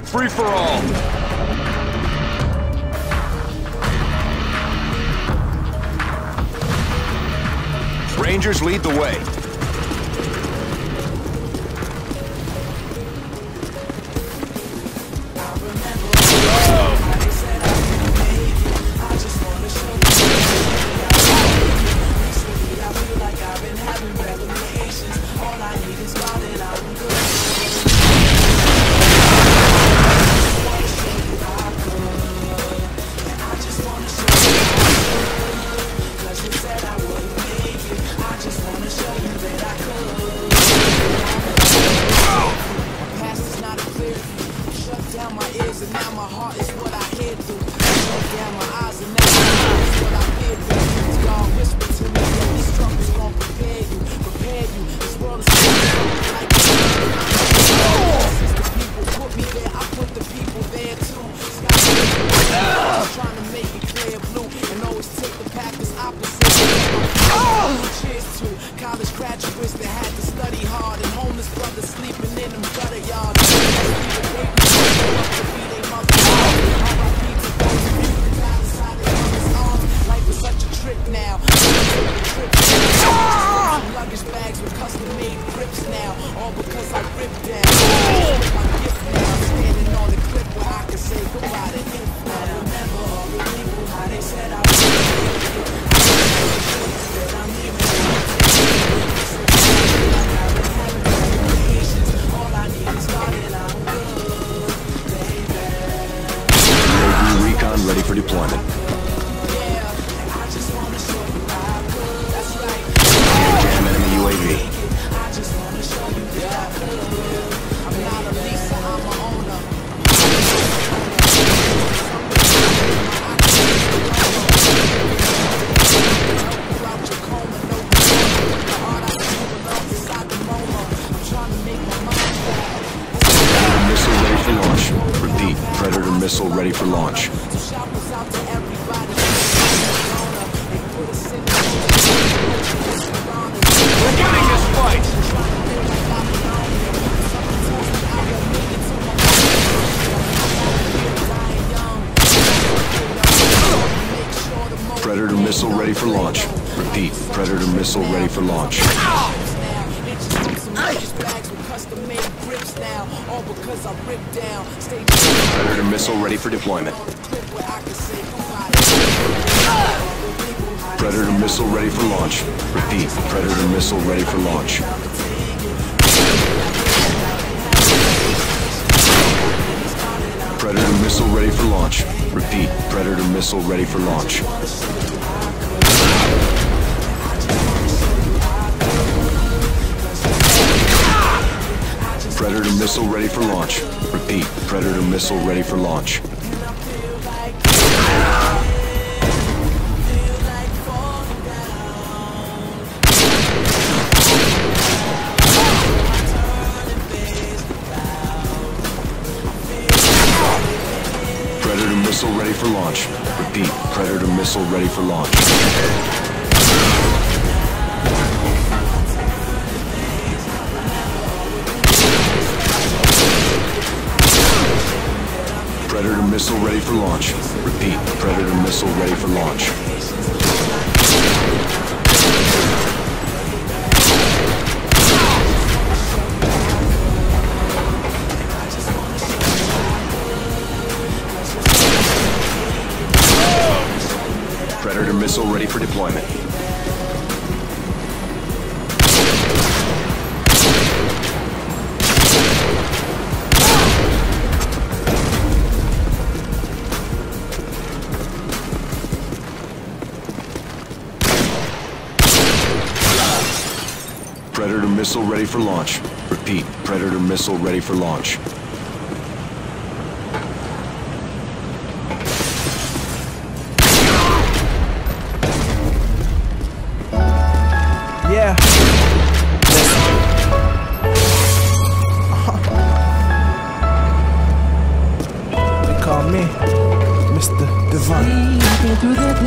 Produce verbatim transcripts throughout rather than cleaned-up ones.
Free for all. Rangers lead the way. Ready for deployment. Jam enemy U A V. Missile ready for launch. Repeat, Predator missile ready for launch. We're winning this fight! Predator missile ready for launch. Repeat, Predator missile ready for launch. Predator missile ready for deployment. Predator missile ready for launch. Repeat, Predator missile ready for launch. Predator missile ready for launch. Repeat, Predator missile ready for launch. Predator missile ready for launch. Repeat, Predator missile ready for launch. Predator missile ready for launch. Repeat, Predator missile ready for launch. Predator missile ready for launch. Repeat, Predator missile ready for launch. Predator missile ready for deployment. Predator missile ready for launch. Repeat, Predator missile ready for launch. Yeah. Uh-huh. They call me Mister Divine. Sleeping through the day.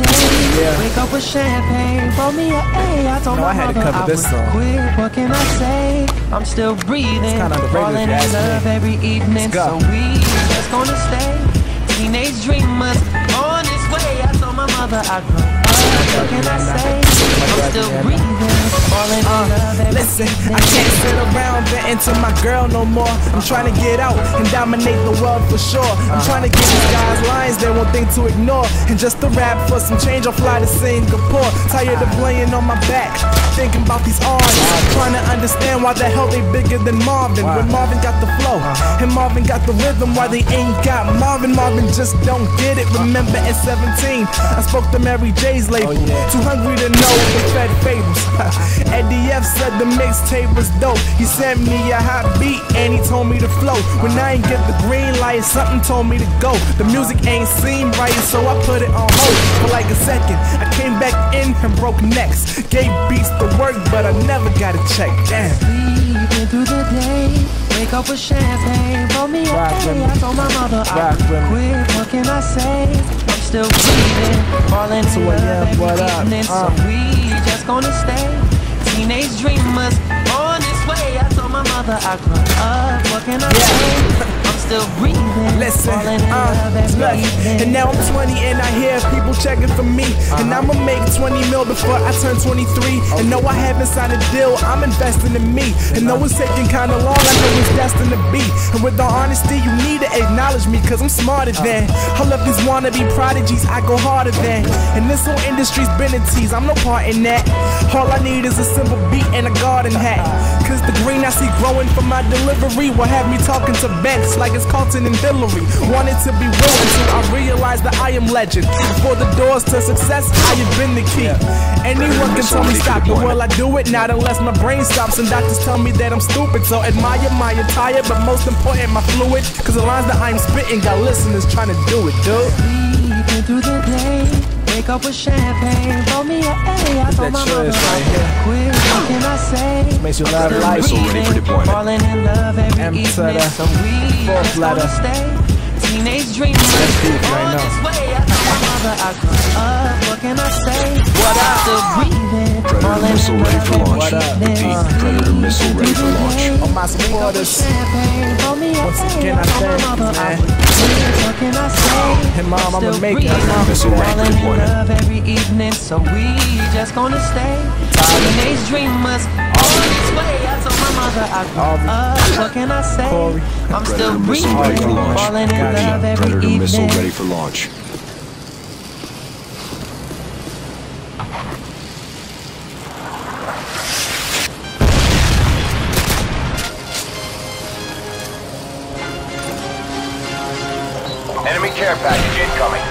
yeah. Wake up with champagne, pour me a A. I told No, my I had to mother cover I this would song. quit. What can I say? I'm still breathing, kinda underrated falling if you in ask me. love every evening. Let's go. So we just gonna stay teenage dreamers on this way. I told my mother I'd grow up. What can I say? I'm still breathing, falling in love every Listen, evening. I can't sit around venting to my girl no more. I'm trying to get out and dominate the world for sure. I'm trying to give these guys lines they won't think to ignore. And just to rap for some change, I'll fly to Singapore. Tired of laying on my back, thinking about these arms. Trying to understand why the hell they bigger than Marvin. When Marvin got the flow and Marvin got the rhythm, why they ain't got Marvin. Marvin just don't get it. Remember at seventeen, I spoke to Mary J's label. Too hungry to know the fed fables. Eddie F said the mixtape was dope. He sent me a hot beat and he told me to flow. When I ain't get the green light, something told me to go. The music ain't seem right, so I put it on hold for like a second. I came back in and broke necks. Gave beats to work, but I never got a check. Damn. Sleeping through the day, wake up with champagne, pour me a Rock with me. I told my mother I Rock would with me. quit. What can I say? I'm still breathing, falling in two love a m, every what up? evening. Uh. So we just gonna stay teenage dreamers on this way. I told my mother I grow up. What can I say? I'm still breathing, Listen, falling in uh, love every look, evening. and now I'm twenty and I hear people checking for me. And I'ma make twenty mil before I turn twenty-three. And no, I haven't signed a deal, I'm investing in me. And though it's taking kinda long, I know it's destined to be. And with all honesty, you need to acknowledge me, cause I'm smarter than all of these wannabe prodigies, I go harder than. And this whole industry's been a tease, I'm no part in that. All I need is a simple beat and a garden hat. Cause the green I see growing from my delivery will have me talking to Banks like it's Carlton and Hillary. Wanted to be real until I realized that I am legend. Before the doors to success, I have been the key. Anyone can tell me stop, but will I do it? Not unless my brain stops and doctors tell me that I'm stupid. So admire my attire, but most important my fluid. Cause the lines that I'm spitting got listeners trying to do it, dude. Sleeping through the day, wake up with champagne, pour me a A. I told my sure mother is right I here. would quit. What can I say? Makes you I'm love still life. Missile ready for breathing, deployment. falling in love every M to evening. the So we fourth just letter. gonna stay teenage dreamers deep right on now. this way. I told my mother I grew up. What can I say? What I'm up? still breathing, Predator falling missile in ready love for every launch. What up? evening. Repeat, Predator missile ready for launch. All my supporters, Once again, I thank you, man. What can I say? And mom, I'ma Still make it. breathing, Missile ready for falling in deployment. love every evening, so we just gonna stay teenage dreamers on this way. I told my mother I grew Aubrey. up. What can I say? Corey. I'm Predator still missile ready for breathing, launch. falling in Gotcha. love every Predator missile evening. ready for launch. Enemy care package incoming.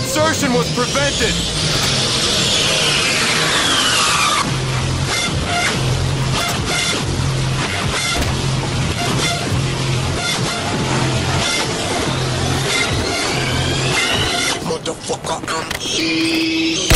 insertion was prevented! Motherfucker, I'm here.